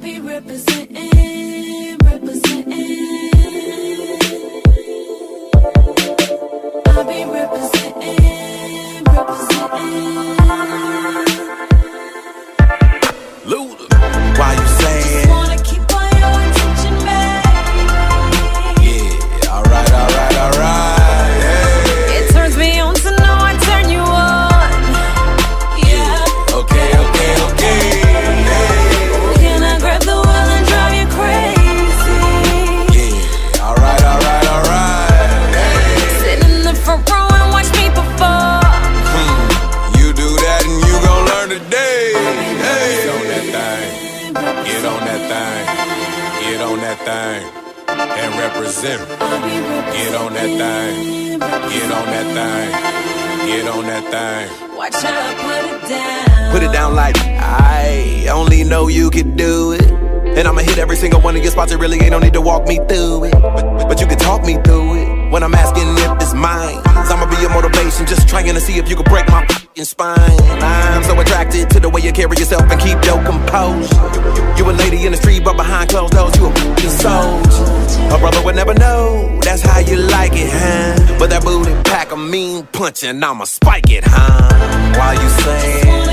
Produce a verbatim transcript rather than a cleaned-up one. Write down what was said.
be representing, representing. I be representing, representing. Luda, why you saying? Just wanna keep all your attention back. Yeah, alright, alright, alright. Hey. It turns me on to know I turn you on. Yeah. Okay, okay, okay. Hey. Can I grab the wheel and drive you crazy? Yeah, alright, alright, alright. Hey. Sit in the front row and watch me perform. Hmm. You do that and you gon' learn today. Hey. Get on that thing. Get on that thing. Get on that thing. And represent. Get on that thing. Get on that thing. Get on that thing. Watch how I put it down. Put it down like I only know you could do it. And I'ma hit every single one of your spots. It really ain't no need to walk me through it. But, but you can talk me through it. When I'm asking if it's mine, I'ma be your motivation. Just trying to see if you can break my f***ing spine. I'm so attracted to the way you carry yourself and keep your composure. You a lady in the street, but behind closed doors, you a f***ing soldier. A brother would never know, that's how you like it, huh? But that booty pack a mean punch and I'ma spike it, huh? Why you saying?